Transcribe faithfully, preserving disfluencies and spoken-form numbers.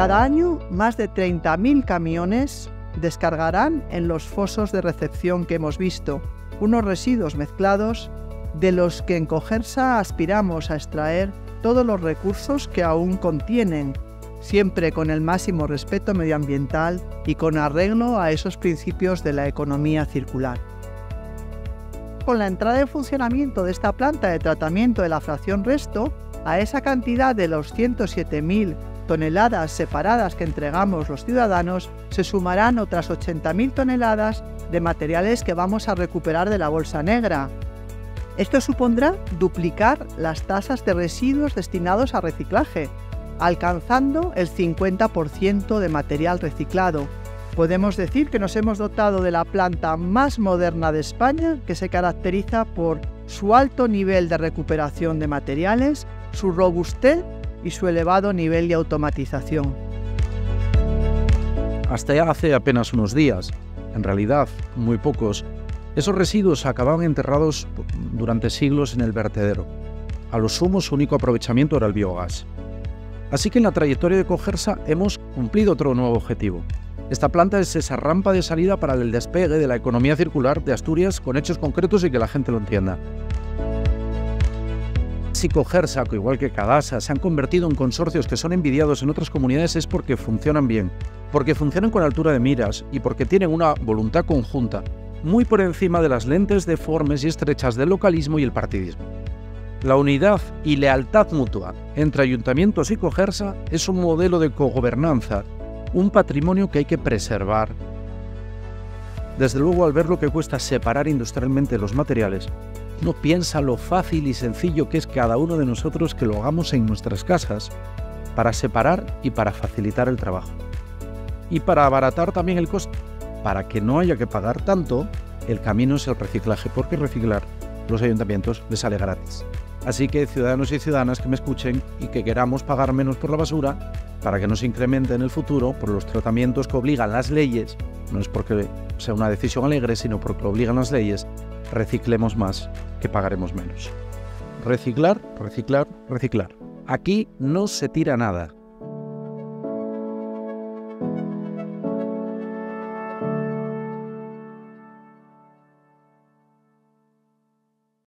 Cada año, más de treinta mil camiones descargarán en los fosos de recepción que hemos visto unos residuos mezclados de los que en Cogersa aspiramos a extraer todos los recursos que aún contienen, siempre con el máximo respeto medioambiental y con arreglo a esos principios de la economía circular. Con la entrada en funcionamiento de esta planta de tratamiento de la fracción resto, a esa cantidad de los ciento siete mil toneladas separadas que entregamos los ciudadanos, se sumarán otras ochenta mil toneladas de materiales que vamos a recuperar de la bolsa negra. Esto supondrá duplicar las tasas de residuos destinados a reciclaje, alcanzando el cincuenta por ciento de material reciclado. Podemos decir que nos hemos dotado de la planta más moderna de España, que se caracteriza por su alto nivel de recuperación de materiales, su robustez y su elevado nivel de automatización. Hasta ya hace apenas unos días, en realidad muy pocos, esos residuos acababan enterrados durante siglos en el vertedero. A lo sumo su único aprovechamiento era el biogás. Así que en la trayectoria de Cogersa hemos cumplido otro nuevo objetivo. Esta planta es esa rampa de salida para el despegue de la economía circular de Asturias con hechos concretos y que la gente lo entienda. Si Cogersa, igual que Cadasa, se han convertido en consorcios que son envidiados en otras comunidades es porque funcionan bien, porque funcionan con altura de miras y porque tienen una voluntad conjunta, muy por encima de las lentes deformes y estrechas del localismo y el partidismo. La unidad y lealtad mutua entre ayuntamientos y Cogersa es un modelo de cogobernanza, un patrimonio que hay que preservar. Desde luego, al ver lo que cuesta separar industrialmente los materiales, uno piensa lo fácil y sencillo que es cada uno de nosotros que lo hagamos en nuestras casas para separar y para facilitar el trabajo. Y para abaratar también el coste, para que no haya que pagar tanto, el camino es el reciclaje, porque reciclar los ayuntamientos les sale gratis. Así que ciudadanos y ciudadanas que me escuchen y que queramos pagar menos por la basura, para que no se incremente en el futuro por los tratamientos que obligan las leyes, no es porque sea una decisión alegre, sino porque lo obligan las leyes, reciclemos más, que pagaremos menos. Reciclar, reciclar, reciclar. Aquí no se tira nada.